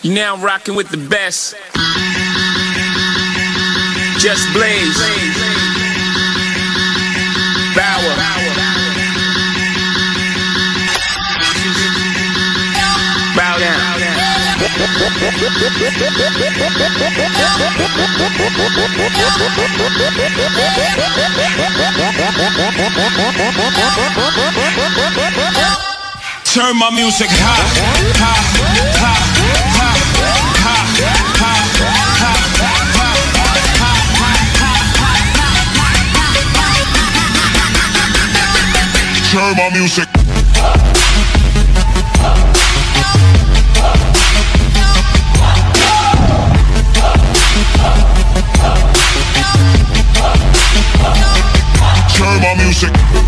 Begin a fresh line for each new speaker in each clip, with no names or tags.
You're now rocking with the best. Just Blaze. Bauer. Bow down.
Turn my music high, high, high, high, high, high, high. Turn my music. Turn my music.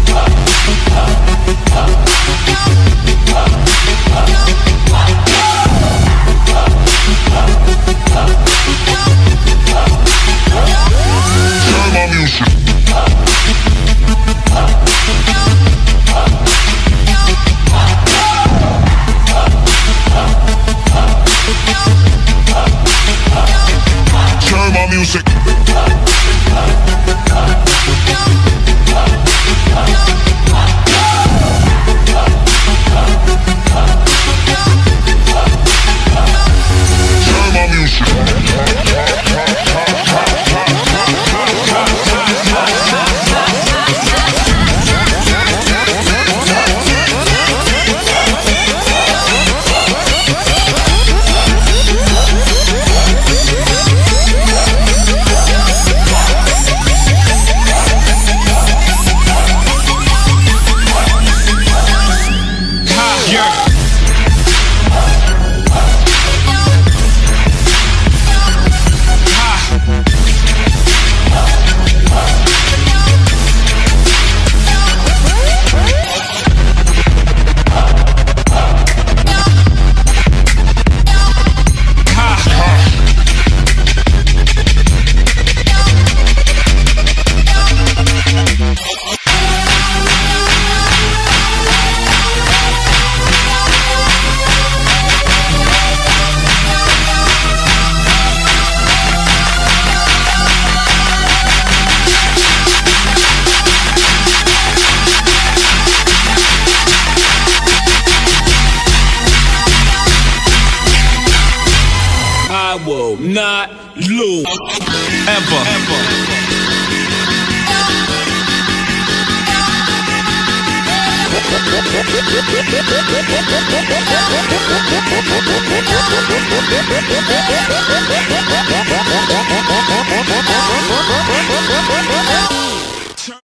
I will not lose ever.